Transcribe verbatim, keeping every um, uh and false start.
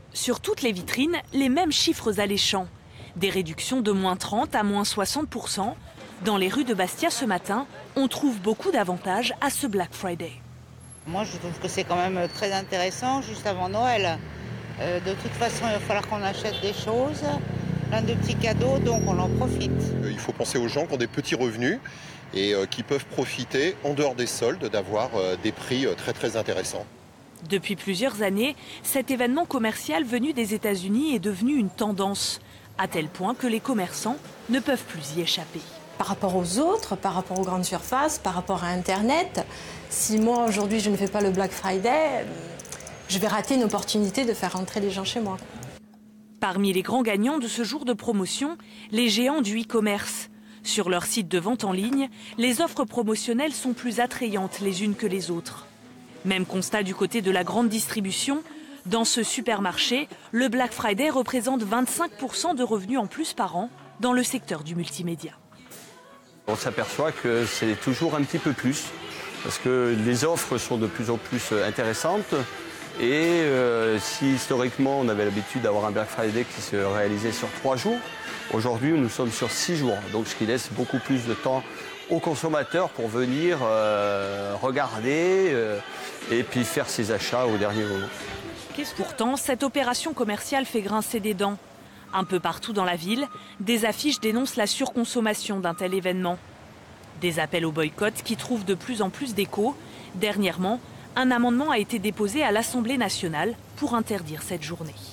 Sur toutes les vitrines, les mêmes chiffres alléchants. Des réductions de moins trente à moins soixante pour cent. Dans les rues de Bastia ce matin, on trouve beaucoup d'avantages à ce Black Friday. Moi, je trouve que c'est quand même très intéressant, juste avant Noël. Euh, de toute façon, il va falloir qu'on achète des choses, plein de petits cadeaux, donc on en profite. Il faut penser aux gens qui ont des petits revenus et euh, qui peuvent profiter, en dehors des soldes, d'avoir euh, des prix euh, très très intéressants. Depuis plusieurs années, cet événement commercial venu des États-Unis est devenu une tendance, à tel point que les commerçants ne peuvent plus y échapper. Par rapport aux autres, par rapport aux grandes surfaces, par rapport à Internet, si moi aujourd'hui je ne fais pas le Black Friday, je vais rater une opportunité de faire rentrer les gens chez moi. Parmi les grands gagnants de ce jour de promotion, les géants du e-commerce. Sur leur site de vente en ligne, les offres promotionnelles sont plus attrayantes les unes que les autres. Même constat du côté de la grande distribution. Dans ce supermarché, le Black Friday représente vingt-cinq pour cent de revenus en plus par an dans le secteur du multimédia. On s'aperçoit que c'est toujours un petit peu plus, parce que les offres sont de plus en plus intéressantes. Et euh, si historiquement on avait l'habitude d'avoir un Black Friday qui se réalisait sur trois jours, aujourd'hui nous sommes sur six jours, donc ce qui laisse beaucoup plus de temps aux consommateurs pour venir euh, regarder euh, et puis faire ses achats au dernier moment. Pourtant, cette opération commerciale fait grincer des dents. Un peu partout dans la ville, des affiches dénoncent la surconsommation d'un tel événement. Des appels au boycott qui trouvent de plus en plus d'écho. Dernièrement, un amendement a été déposé à l'Assemblée nationale pour interdire cette journée.